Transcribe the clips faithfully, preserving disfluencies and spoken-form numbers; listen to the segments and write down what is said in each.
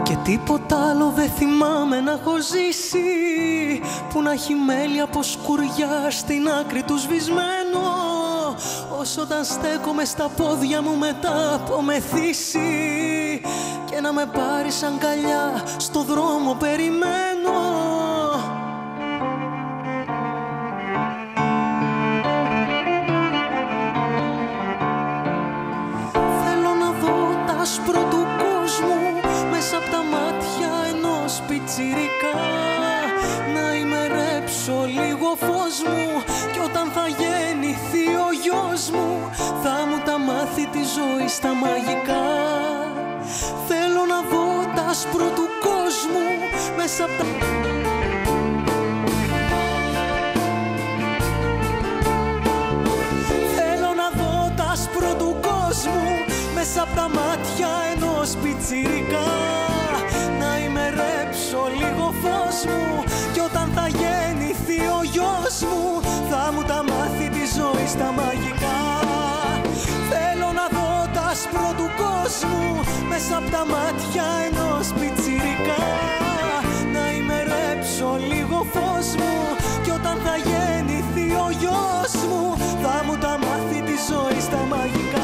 Και τίποτα άλλο δεν θυμάμαι να έχω ζήσει που να έχει μέλη από σκουριά στην άκρη του σβησμένο. Όσο όταν στέκομαι στα πόδια μου μετά από μεθύσει και να με πάρεις αγκαλιά στο δρόμο περιμένω. Θέλω να δω τα άσπρο του κόσμου μέσα από τα μάτια ενός πιτσιρικά, να ημερέψω λίγο φως μου κι όταν θα γεννηθεί ο γιος μου θα μου τα μάθει τη ζωή στα μαγικά. Θέλω να δω τα άσπρο του κόσμου μέσα από τα... Θέλω να δω τα άσπρο του κόσμου μέσα από τα μάτια ενός πιτσιρικά, να ημερέψω λίγο φως μου κι όταν θα γεννηθεί ο γιος μου θα μου τα μάθει τη ζωή στα μαγικά. Θέλω να δω τα άσπρο του κόσμου μέσα από τα μάτια ενός πιτσιρικά, να ημερέψω λίγο φως μου κι όταν θα γεννηθεί ο γιος μου θα μου τα μάθει τη ζωή στα μαγικά.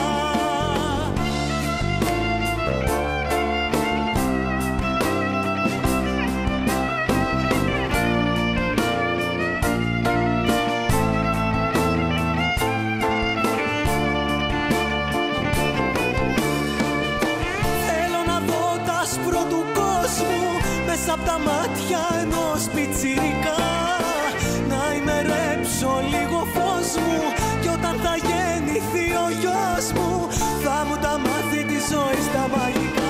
Μέσα από τα μάτια ενός πιτσιρικά, να ημερέψω λίγο φως μου κι όταν θα γεννηθεί ο γιος μου θα μου τα μάθει τη ζωή στα μαγικά.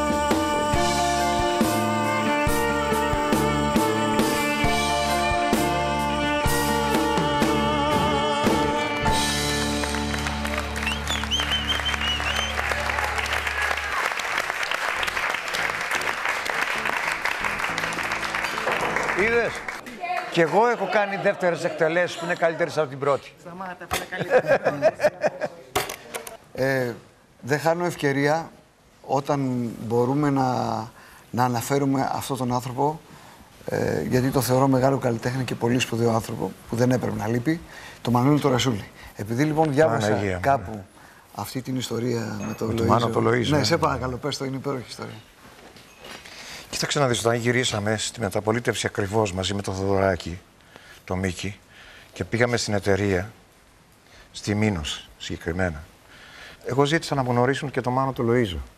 Είδες, κι εγώ έχω κάνει δεύτερες εκτελέσεις που είναι καλύτερες από την πρώτη. Σταμάτα, πάνε καλύτερα. ε, δεν χάνω ευκαιρία όταν μπορούμε να, να αναφέρουμε αυτόν τον άνθρωπο, ε, γιατί το θεωρώ μεγάλο καλλιτέχνη και πολύ σπουδαίο άνθρωπο που δεν έπρεπε να λείπει, το Μανώλη το Ρασούλη. Επειδή λοιπόν διάβασα Παναγία, κάπου ναι. αυτή την ιστορία με τον το Μάνο το Λοΐζο. Ναι, σε παρακαλώ, πες το, είναι υπέροχη ιστορία. Κοίταξε να δεις, όταν γυρίσαμε στη μεταπολίτευση ακριβώς μαζί με το Θοδωράκη, το Μίκη, και πήγαμε στην εταιρεία, στη Μήνος συγκεκριμένα, εγώ ζήτησα να μου γνωρίσουν και το Μάνο το Λοΐζο.